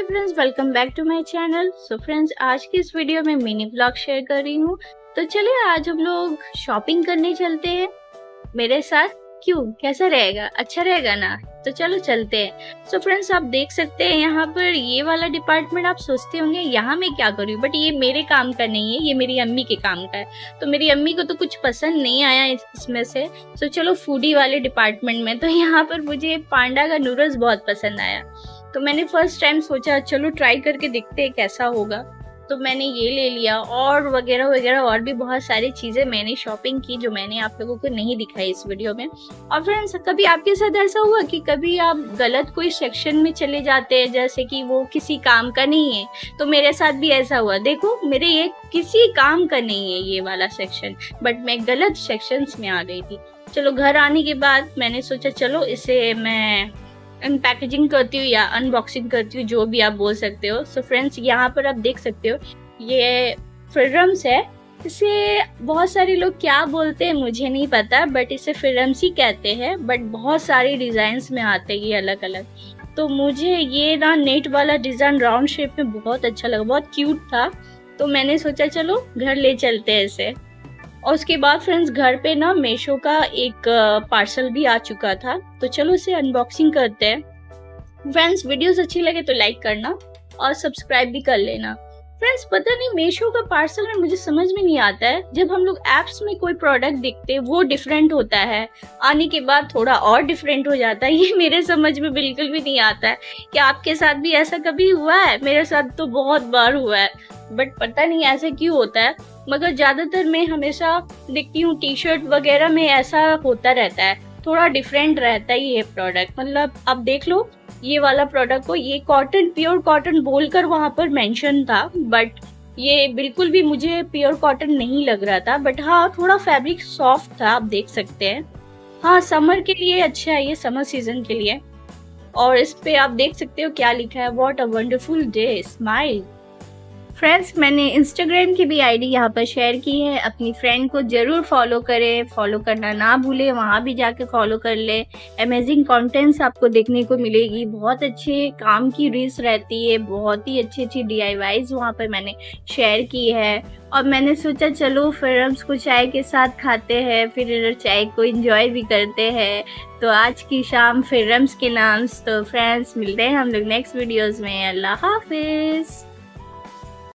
Friends, welcome back to my channel. So friends, आज की इस वीडियो में मिनी ब्लॉग शेयर कर रही हूँ। तो चलिए आज हम लोग शॉपिंग करने चलते हैं मेरे साथ। क्यों, कैसा रहेगा? अच्छा रहेगा ना? तो चलो चलते हैं। सो फ्रेंड्स, आप देख सकते हैं यहाँ पर ये वाला डिपार्टमेंट। आप सोचते होंगे यहाँ मैं क्या करूँ, बट ये मेरे काम का नहीं है, ये मेरी अम्मी के काम का है। तो मेरी अम्मी को तो कुछ पसंद नहीं आया इसमें से। सो चलो फूडी वाले डिपार्टमेंट में। तो यहाँ पर मुझे पांडा का नूडल्स बहुत पसंद आया, तो मैंने फर्स्ट टाइम सोचा चलो ट्राई करके देखते हैं कैसा होगा। तो मैंने ये ले लिया और वगैरह वगैरह और भी बहुत सारी चीज़ें मैंने शॉपिंग की जो मैंने आप लोगों को नहीं दिखाई इस वीडियो में। और फ्रेंड्स, कभी आपके साथ ऐसा हुआ कि कभी आप गलत कोई सेक्शन में चले जाते हैं, जैसे कि वो किसी काम का नहीं है? तो मेरे साथ भी ऐसा हुआ। देखो, मेरे ये किसी काम का नहीं है ये वाला सेक्शन, बट मैं गलत सेक्शंस में आ गई थी। चलो घर आने के बाद मैंने सोचा चलो इसे मैं अनपैकेजिंग करती हूँ या अनबॉक्सिंग करती हूँ, जो भी आप बोल सकते हो। सो फ्रेंड्स, यहाँ पर आप देख सकते हो ये फ्रीडम्स है। इसे बहुत सारे लोग क्या बोलते हैं मुझे नहीं पता, बट इसे फ्रीडम्स ही कहते हैं। बट बहुत सारे डिजाइन्स में आते हैं ये अलग अलग। तो मुझे ये ना नेट वाला डिजाइन राउंड शेप में बहुत अच्छा लगा, बहुत क्यूट था। तो मैंने सोचा चलो घर ले चलते हैं इसे। और उसके बाद फ्रेंड्स, घर पे ना मीशो का एक पार्सल भी आ चुका था। तो चलो इसे अनबॉक्सिंग करते हैं। फ्रेंड्स, वीडियोस अच्छी लगे तो लाइक करना और सब्सक्राइब भी कर लेना। फ्रेंड्स, पता नहीं मीशो का पार्सल में मुझे समझ में नहीं आता है, जब हम लोग एप्स में कोई प्रोडक्ट देखते हैं वो डिफरेंट होता है, आने के बाद थोड़ा और डिफरेंट हो जाता है। ये मेरे समझ में बिल्कुल भी नहीं आता है। क्या आपके साथ भी ऐसा कभी हुआ है? मेरे साथ तो बहुत बार हुआ है, बट पता नहीं ऐसे क्यों होता है। मगर ज्यादातर मैं हमेशा देखती हूँ टी शर्ट वगैरह में ऐसा होता रहता है, थोड़ा डिफरेंट रहता है ये प्रोडक्ट। मतलब आप देख लो ये वाला प्रोडक्ट को, ये कॉटन, प्योर कॉटन बोलकर वहां पर मेंशन था, बट ये बिल्कुल भी मुझे प्योर कॉटन नहीं लग रहा था। बट हाँ, थोड़ा फैब्रिक सॉफ्ट था, आप देख सकते हैं। हाँ, समर के लिए अच्छा है, ये समर सीजन के लिए। और इस पे आप देख सकते हो क्या लिखा है, what a wonderful day, smile. Friends, मैंने इंस्टाग्राम की भी आईडी यहाँ पर शेयर की है, अपनी फ्रेंड को जरूर फॉलो करें, फॉलो करना ना भूले, वहाँ भी जाके फॉलो कर ले। अमेजिंग कंटेंट्स आपको देखने को मिलेगी, बहुत अच्छे काम की रील्स रहती है, बहुत ही अच्छी अच्छी DIYs वहाँ पर मैंने शेयर की है। और मैंने सोचा चलो फ्रेंड्स को चाय के साथ खाते हैं, फिर चाय को एंजॉय भी करते हैं। तो आज की शाम फ्रेंड्स के नाम। तो फ्रेंड्स, मिलते हैं हम लोग नेक्स्ट वीडियोस में। अल्लाह हाफिज।